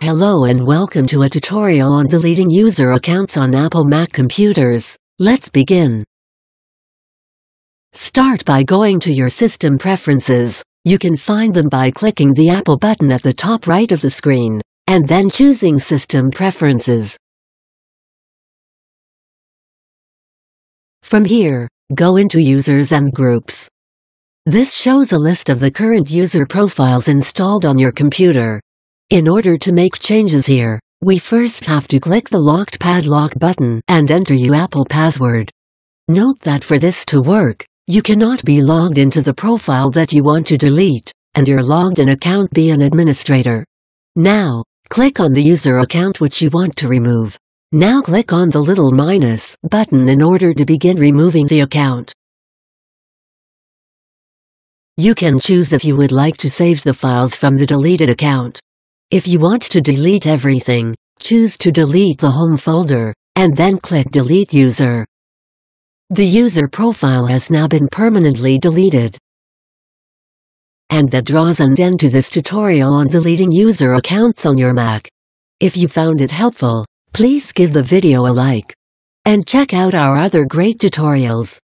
Hello and welcome to a tutorial on deleting user accounts on Apple Mac computers. Let's begin. Start by going to your system preferences. You can find them by clicking the Apple button at the top right of the screen, and then choosing System Preferences. From here, go into Users and Groups. This shows a list of the current user profiles installed on your computer. In order to make changes here, we first have to click the Locked Padlock button and enter your Apple password. Note that for this to work, you cannot be logged into the profile that you want to delete, and your logged-in account be an administrator. Now, click on the user account which you want to remove. Now click on the little minus button in order to begin removing the account. You can choose if you would like to save the files from the deleted account. If you want to delete everything, choose to delete the home folder, and then click Delete User. The user profile has now been permanently deleted. And that draws an end to this tutorial on deleting user accounts on your Mac. If you found it helpful, please give the video a like. And check out our other great tutorials.